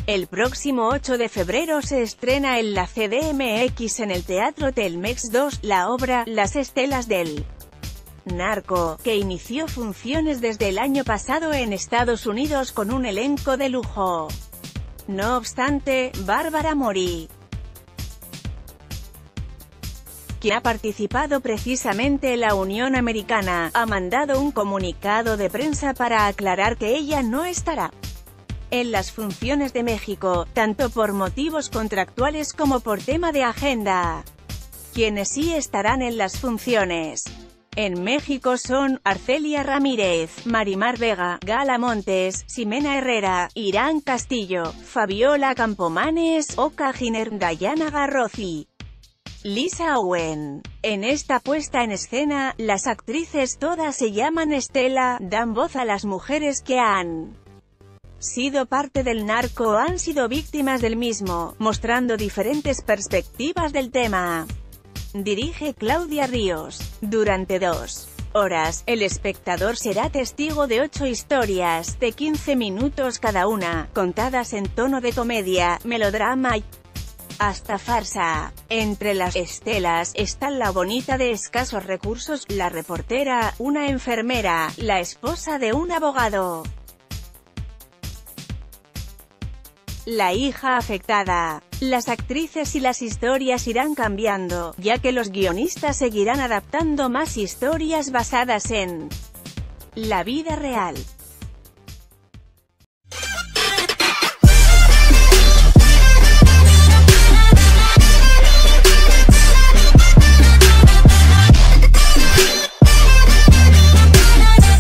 El próximo 8 de febrero se estrena en la CDMX en el Teatro Telmex 2, la obra Las estelas del narco, que inició funciones desde el año pasado en Estados Unidos con un elenco de lujo. No obstante, Bárbara Mori, quien ha participado precisamente en la Unión Americana, ha mandado un comunicado de prensa para aclarar que ella no estará en las funciones de México, tanto por motivos contractuales como por tema de agenda. Quienes sí estarán en las funciones en México son Arcelia Ramírez, Marimar Vega, Gala Montes, Ximena Herrera, Irán Castillo, Fabiola Campomanes, Oka Giner, Dayana Garrozi, Lisa Owen. En esta puesta en escena, las actrices todas se llaman Estela, dan voz a las mujeres que han sido parte del narco o han sido víctimas del mismo, mostrando diferentes perspectivas del tema. Dirige Claudia Ríos. Durante 2 horas, el espectador será testigo de 8 historias, de 15 minutos cada una, contadas en tono de comedia, melodrama y hasta farsa. Entre las estelas están la bonita de escasos recursos, la reportera, una enfermera, la esposa de un abogado, la hija afectada. Las actrices y las historias irán cambiando, ya que los guionistas seguirán adaptando más historias basadas en la vida real.